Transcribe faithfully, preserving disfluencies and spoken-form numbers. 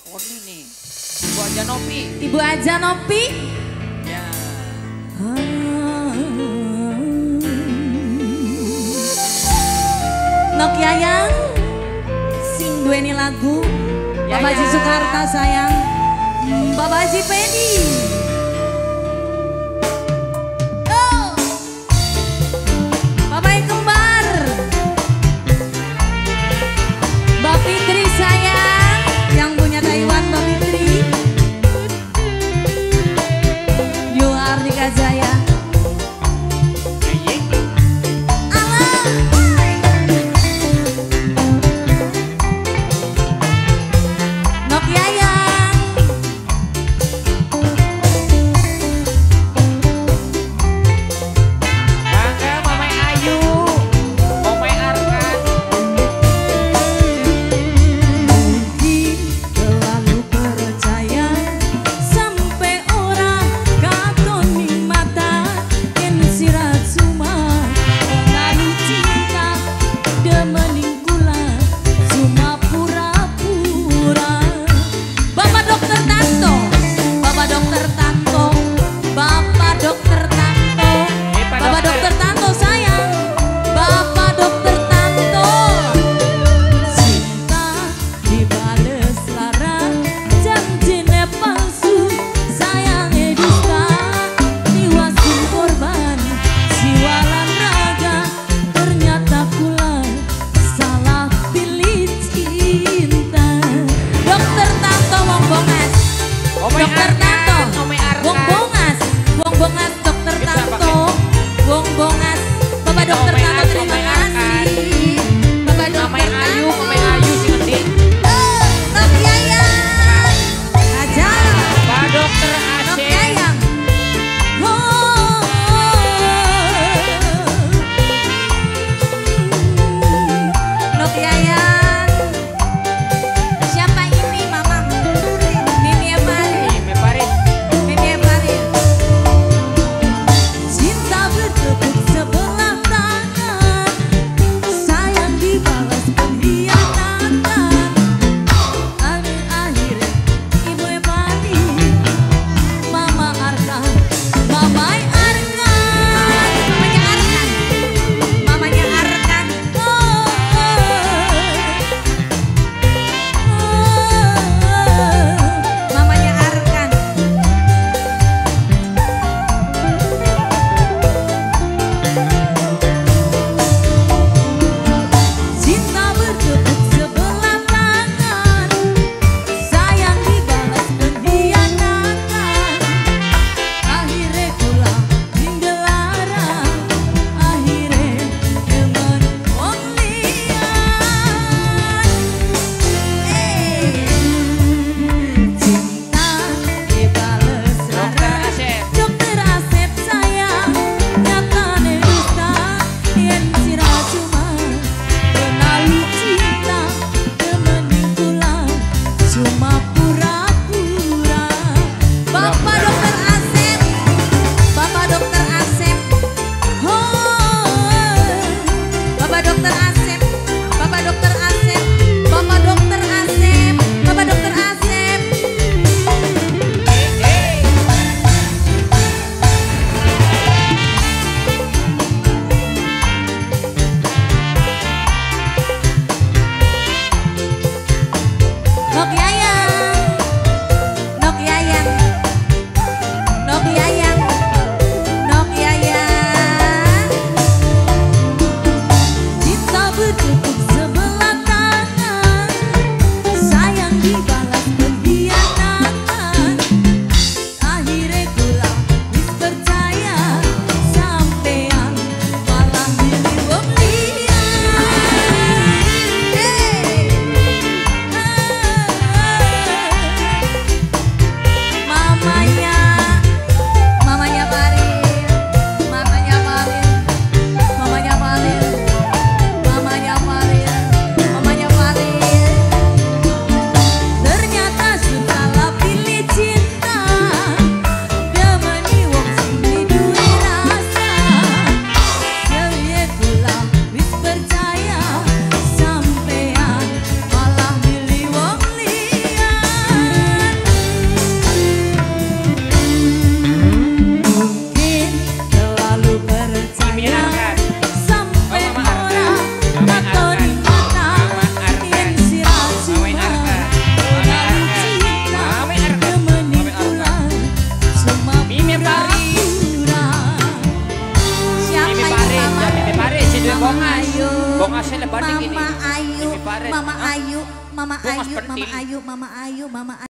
Koni nih. Ibu Aja Nopi. Ibu Aja Nopi. Ya. Nok Yayang sing duweni lagu Bapak Haji Soekarta sayang, Bapak Haji Pedi. Oh. Bapak yang kembar, Mbak Fitri sayang, yang punya Taiwan Mbak Fitri. Yo Artika Jaya. Bunga sila banding ini. Mama Ayu, Ini paret. Mama Ah. Ayu, Mama Bungas Ayu, Mama pentil. Ayu, Mama Ayu, Mama Ayu.